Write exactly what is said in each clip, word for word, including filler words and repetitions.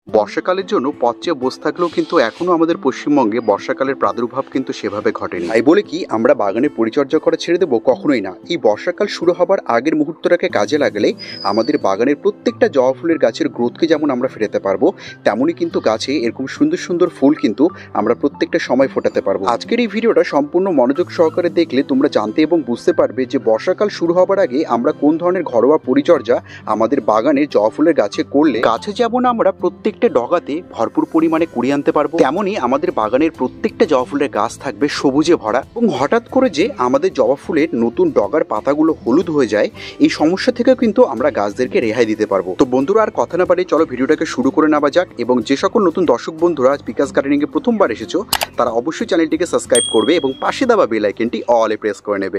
বর্ষাকালের জন্য পথে বসে থাকলেও কিন্তু এখনো আমাদের পশ্চিমবঙ্গে বর্ষাকালের প্রাদুর্ভাব কিন্তু সেভাবে ঘটেনি। তাই বলে কি আমরা বাগানের পরিচর্যা করা ছেড়ে দেবো? কখনোই না। এই বর্ষাকাল শুরু হবার আগের মুহূর্তটাকে কাজে লাগালে আমাদের বাগানের প্রত্যেকটা জবা ফুলের গাছের গ্রোথকে যেমন আমরা ফেরাতে পারবো, তেমনই কিন্তু গাছে এরকম সুন্দর সুন্দর ফুল কিন্তু আমরা প্রত্যেকটা সময় ফোটাতে পারবো। আজকের এই ভিডিওটা সম্পূর্ণ মনোযোগ সহকারে দেখলে তোমরা জানতে এবং বুঝতে পারবে যে বর্ষাকাল শুরু হবার আগে আমরা কোন ধরনের ঘরোয়া পরিচর্যা আমাদের বাগানের জবা ফুলের গাছে করলে গাছে যেমন আমরা প্রত্যেক ডগাতে ভরপুর পরিমাণে কুড়ি আনতে পারবো, তেমনই আমাদের বাগানের প্রত্যেকটা জবা ফুলের গাছ থাকবে সবুজে ভরা। এবং হঠাৎ করে যে আমাদের জবা ফুলের নতুন ডগার পাতাগুলো হলুদ হয়ে যায়, এই সমস্যা থেকে কিন্তু আমরা গাছদেরকে রেহাই দিতে পারবো। তো বন্ধুরা, আর কথা না বাড়িয়ে চলো ভিডিওটাকে শুরু করে নেওয়া যাক। এবং যে সকল নতুন দর্শক বন্ধুরা বিকাশ গার্ডেনিং এ প্রথমবার এসেছো, তারা অবশ্যই চ্যানেলটিকে সাবস্ক্রাইব করবে এবং পাশে দেওয়া বেল আইকনটি অলে প্রেস করে নেবে।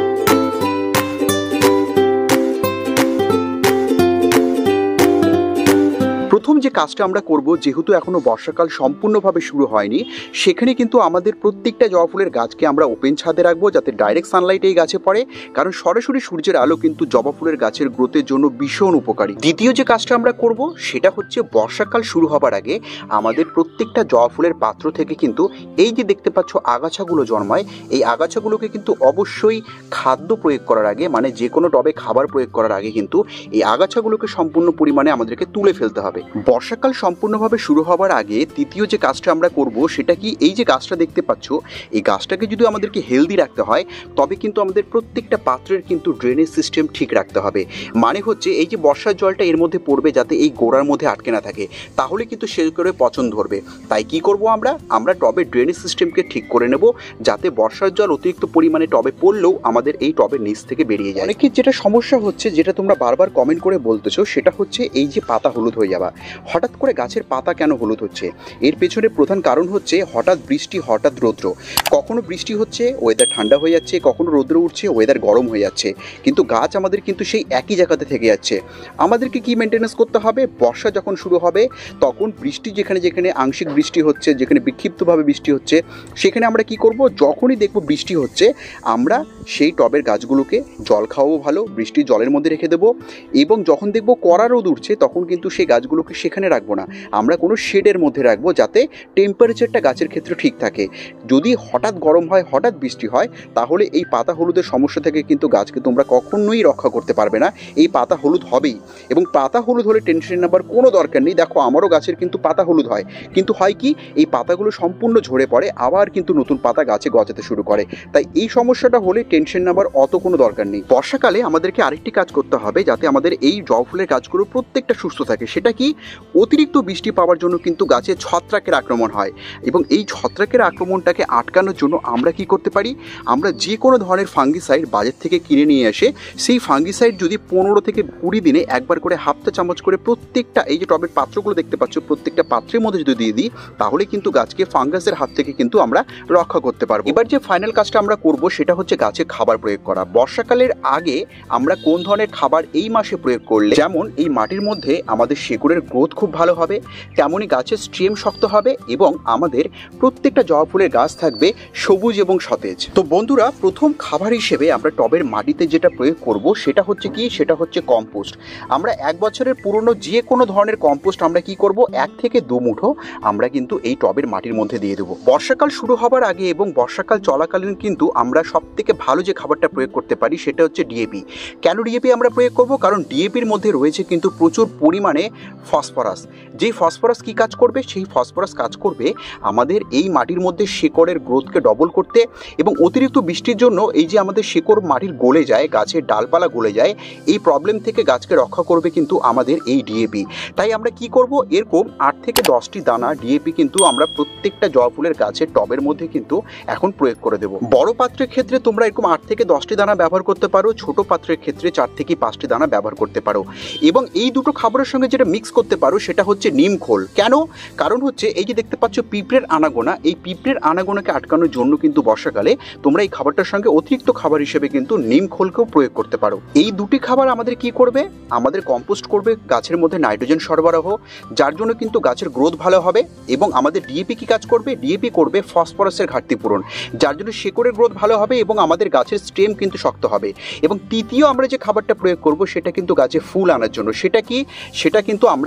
প্রথম যে কাজটা আমরা করব, যেহেতু এখনো বর্ষাকাল সম্পূর্ণভাবে শুরু হয়নি, সেখানে কিন্তু আমাদের প্রত্যেকটা জবা ফুলের গাছকে আমরা ওপেন ছাদে রাখবো, যাতে ডাইরেক্ট সানলাইট এই গাছে পড়ে। কারণ সরাসরি সূর্যের আলো কিন্তু জবা ফুলের গাছের গ্রোথের জন্য ভীষণ উপকারী। দ্বিতীয় যে কাজটা আমরা করব সেটা হচ্ছে বর্ষাকাল শুরু হবার আগে আমাদের প্রত্যেকটা জবা ফুলের পাত্র থেকে কিন্তু এই যে দেখতে পাচ্ছ আগাছাগুলো জন্মায়, এই আগাছাগুলোকে কিন্তু অবশ্যই খাদ্য প্রয়োগ করার আগে, মানে যে কোনো টবে খাবার প্রয়োগ করার আগে কিন্তু এই আগাছাগুলোকে সম্পূর্ণ পরিমাণে আমাদেরকে তুলে ফেলতে হবে। বর্ষাকাল সম্পূর্ণভাবে শুরু হবার আগে তৃতীয় যে কাজটা আমরা করব সেটা কি, এই যে গাছটা দেখতে পাচ্ছ, এই গাছটাকে যদি আমাদেরকে হেলদি রাখতে হয় তবে কিন্তু আমাদের প্রত্যেকটা পাত্রের কিন্তু ড্রেনেজ সিস্টেম ঠিক রাখতে হবে। মানে হচ্ছে এই যে বর্ষার জলটা এর মধ্যে পড়বে যাতে এই গোড়ার মধ্যে আটকে না থাকে, তাহলে কিন্তু সে করে পচন ধরবে। তাই কি করব আমরা আমরা টবের ড্রেনেজ সিস্টেমকে ঠিক করে নেব, যাতে বর্ষার জল অতিরিক্ত পরিমাণে টবে পড়লেও আমাদের এই টবের নিচ থেকে বেরিয়ে যায়। অনেকের যেটা সমস্যা হচ্ছে, যেটা তোমরা বারবার কমেন্ট করে বলতেছো, সেটা হচ্ছে এই যে পাতা হলুদ হয়ে যাওয়া। হঠাৎ করে গাছের পাতা কেন হলুদ হচ্ছে? এর পেছনে প্রধান কারণ হচ্ছে হঠাৎ বৃষ্টি, হঠাৎ রৌদ্র। কখনো বৃষ্টি হচ্ছে, ওয়েদার ঠান্ডা হয়ে যাচ্ছে, কখনো রৌদ্র উঠছে, ওয়েদার গরম হয়ে যাচ্ছে, কিন্তু গাছ আমাদের কিন্তু সেই একই জায়গাতে থেকে যাচ্ছে। আমাদেরকে কি মেনটেন্যান্স করতে হবে? বর্ষা যখন শুরু হবে তখন বৃষ্টি যেখানে যেখানে আংশিক বৃষ্টি হচ্ছে, যেখানে বিক্ষিপ্তভাবে বৃষ্টি হচ্ছে, সেখানে আমরা কি করব, যখনই দেখব বৃষ্টি হচ্ছে আমরা সেই টবের গাছগুলোকে জল খাওয়াবো ভালো, বৃষ্টির জলের মধ্যে রেখে দেবো। এবং যখন দেখব কড়া রোদ উঠছে তখন কিন্তু সেই গাছগুলোকে সেখানে রাখবো না, আমরা কোনো শেডের মধ্যে রাখবো, যাতে টেম্পারেচারটা গাছের ক্ষেত্রে ঠিক থাকে। যদি হঠাৎ গরম হয়, হঠাৎ বৃষ্টি হয়, তাহলে এই পাতা হলুদের সমস্যা থেকে কিন্তু গাছকে তোমরা কখনোই রক্ষা করতে পারবে না। এই পাতা হলুদ হবেই, এবং পাতা হলুদ হলে টেনশন নেবার কোনো দরকার নেই। দেখো আমারও গাছের কিন্তু পাতা হলুদ হয়, কিন্তু হয় কি, এই পাতাগুলো সম্পূর্ণ ঝরে পড়ে, আবার কিন্তু নতুন পাতা গাছে গজাতে শুরু করে। তাই এই সমস্যাটা হলে টেনশন নেবার অত কোনো দরকার নেই। বর্ষাকালে আমাদেরকে আরেকটি কাজ করতে হবে, যাতে আমাদের এই জবা ফুলের গাছগুলো প্রত্যেকটা সুস্থ থাকে। সেটা কি, অতিরিক্ত বৃষ্টি পাওয়ার জন্য কিন্তু গাছে ছত্রাকের আক্রমণ হয়, এবং এই ছত্রাকের আক্রমণটাকে আটকানোর জন্য আমরা কি করতে পারি, আমরা যে কোনো ধরনের ফাঙ্গিসাইড বাজার থেকে কিনে নিয়ে এসে সেই ফাঙ্গিসাইড যদি পনেরো থেকে কুড়ি দিনে একবার করে হাফটা চামচ করে প্রত্যেকটা এই যে টবের পাত্রগুলো দেখতে পাচ্ছ, প্রত্যেকটা পাত্রের মধ্যে যদি দিয়ে দিই, তাহলে কিন্তু গাছকে ফাঙ্গাসের হাত থেকে কিন্তু আমরা রক্ষা করতে পারবো। এবার যে ফাইনাল কাজটা আমরা করব সেটা হচ্ছে গাছে খাবার প্রয়োগ করা। বর্ষাকালের আগে আমরা কোন ধরনের খাবার এই মাসে প্রয়োগ করলে যেমন এই মাটির মধ্যে আমাদের শেকড়ের গ্রোথ খুব ভালো হবে, তেমনই গাছের স্টেম শক্ত হবে, এবং আমাদের প্রত্যেকটা জবা ফুলের গাছ থাকবে সবুজ এবং সতেজ। তো বন্ধুরা, প্রথম খাবার হিসেবে আমরা টবের মাটিতে যেটা প্রয়োগ করব সেটা হচ্ছে কি, সেটা হচ্ছে কম্পোস্ট। আমরা এক বছরের পুরনো যে কোনো ধরনের কম্পোস্ট আমরা কি করব, এক থেকে দু মুঠো আমরা কিন্তু এই টবের মাটির মধ্যে দিয়ে দেবো। বর্ষাকাল শুরু হবার আগে এবং বর্ষাকাল চলাকালীন কিন্তু আমরা সব থেকে ভালো যে খাবারটা প্রয়োগ করতে পারি সেটা হচ্ছে ডিএপি। কেন ডিএপি আমরা প্রয়োগ করব? কারণ ডিএপির মধ্যে রয়েছে কিন্তু প্রচুর পরিমাণে ফসফরাস। যেই ফসফরাস কি কাজ করবে, সেই ফসফরাস কাজ করবে আমাদের এই মাটির মধ্যে শেকড়ের গ্রোথকে ডবল করতে, এবং অতিরিক্ত বৃষ্টির জন্য এই যে আমাদের শেকড় মাটির গলে যায়, গাছের ডালপালা গলে যায়, এই প্রবলেম থেকে গাছকে রক্ষা করবে কিন্তু আমাদের এই ডিএপি। তাই আমরা কি করব, এরকম আট থেকে দশটি দানা ডিএপি কিন্তু আমরা প্রত্যেকটা জবা ফুলের গাছের টবের মধ্যে কিন্তু এখন প্রয়োগ করে দেবো। বড় পাত্রের ক্ষেত্রে তোমরা এরকম আট থেকে দশটি দানা ব্যবহার করতে পারো, ছোট পাত্রের ক্ষেত্রে চার থেকে পাঁচটি দানা ব্যবহার করতে পারো। এবং এই দুটো খাবারের সঙ্গে যেটা মিক্স করতে পারো সেটা হচ্ছে নিম খোল। কেন? কারণ হচ্ছে এই যে দেখতে পাচ্ছ পিঁপড়ের আনাগোনা, এই পিঁপড়ের আনাগোনাকে আটকানোর জন্য কিন্তু বর্ষাকালে তোমরা এই খাবারটার সঙ্গে অতিরিক্ত খাবার হিসেবে কিন্তু নিম খোলকেও প্রয়োগ করতে পারো। এই দুটি খাবার আমাদের কি করবে, আমাদের কম্পোস্ট করবে, গাছের মধ্যে নাইট্রোজেন সরবরাহ, যার জন্য কিন্তু গাছের গ্রোথ ভালো হবে। এবং আমাদের ডিএপি কি কাজ করবে, ডিএপি করবে ফসফরাসের ঘাটতি পূরণ, যার জন্য শেকড়ের গ্রোথ ভালো হবে এবং আমাদের গাছের স্টেম কিন্তু শক্ত হবে। এবং তৃতীয় আমরা যে খাবারটা প্রয়োগ করব সেটা কিন্তু গাছে ফুল আনার জন্য। সেটা কি, সেটা কিন্তু আমরা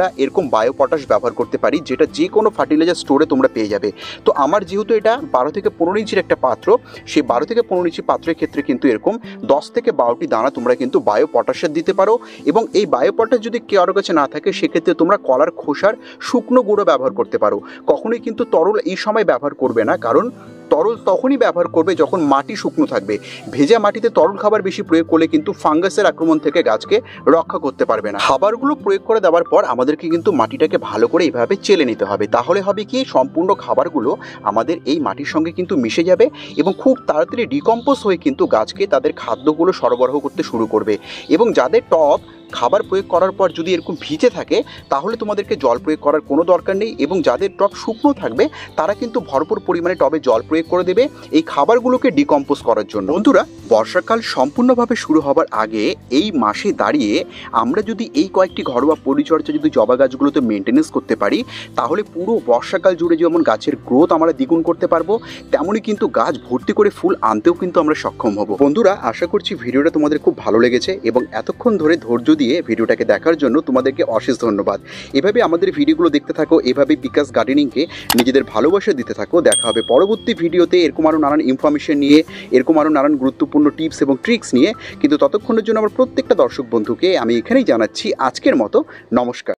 এরকম বায়ো পটাশ ব্যবহার করতে পারি, যেটা যে কোনো ফার্টিলাইজার স্টোরে তোমরা পেয়ে যাবে। তো আমার যেহেতু এটা বারো থেকে পনেরো ইঞ্চির একটা পাত্র, সেই বারো থেকে পনেরো ইঞ্চি পাত্রের ক্ষেত্রে কিন্তু এরকম দশ থেকে বারোটি দানা তোমরা কিন্তু বায়ো পটাশের দিতে পারো। এবং এই বায়ো পটাশ যদি কারোর কাছে না থাকে, সেক্ষেত্রে তোমরা কলার খোসার শুকনো গুঁড়ো ব্যবহার করতে পারো। কখনোই কিন্তু তরল এই সময় ব্যবহার করবে না, কারণ তরল তখনই ব্যবহার করবে যখন মাটি শুকনো থাকবে। ভেজা মাটিতে তরল খাবার বেশি প্রয়োগ করলে কিন্তু ফাঙ্গাসের আক্রমণ থেকে গাছকে রক্ষা করতে পারবে না। খাবারগুলো প্রয়োগ করে দেওয়ার পর আমাদেরকে কিন্তু মাটিটাকে ভালো করে এইভাবে চেলে নিতে হবে। তাহলে হবে কি, সম্পূর্ণ খাবারগুলো আমাদের এই মাটির সঙ্গে কিন্তু মিশে যাবে এবং খুব তাড়াতাড়ি ডিকম্পোজ হয়ে কিন্তু গাছকে তাদের খাদ্যগুলো সরবরাহ করতে শুরু করবে। এবং যাদের টব খাবার প্রয়োগ করার পর যদি এরকম ভিজে থাকে, তাহলে তোমাদেরকে জল প্রয়োগ করার কোনো দরকার নেই। এবং যাদের টব শুকনো থাকবে, তারা কিন্তু ভরপুর পরিমাণে টবে জল প্রয়োগ করে দেবে এই খাবারগুলোকে ডিকম্পোজ করার জন্য। বন্ধুরা, বর্ষাকাল সম্পূর্ণভাবে শুরু হবার আগে এই মাসে দাঁড়িয়ে আমরা যদি এই কয়েকটি ঘরোয়া পরিচর্যা যদি জবা গাছগুলোতে মেনটেনেন্স করতে পারি, তাহলে পুরো বর্ষাকাল জুড়ে যেমন গাছের গ্রোথ আমরা দ্বিগুণ করতে পারবো, তেমনই কিন্তু গাছ ভর্তি করে ফুল আনতেও কিন্তু আমরা সক্ষম হব। বন্ধুরা, আশা করছি ভিডিওটা তোমাদের খুব ভালো লেগেছে এবং এতক্ষণ ধরে ধৈর্য দিয়ে ভিডিওটাকে দেখার জন্য তোমাদেরকে অশেষ ধন্যবাদ। এভাবে আমাদের ভিডিওগুলো দেখতে থাকো, এভাবে বিকাশ গার্ডেনিংকে নিজেদের ভালোবাসা দিতে থাকো। দেখা হবে পরবর্তী ভিডিওতে এরকম আরও নানান ইনফরমেশন নিয়ে, এরকম আরও নানান গুরুত্বপূর্ণ টিপস এবং ট্রিক্স নিয়ে। কিন্তু ততক্ষণের জন্য আমার প্রত্যেকটা দর্শক বন্ধুকে আমি এখানেই জানাচ্ছি আজকের মতো নমস্কার।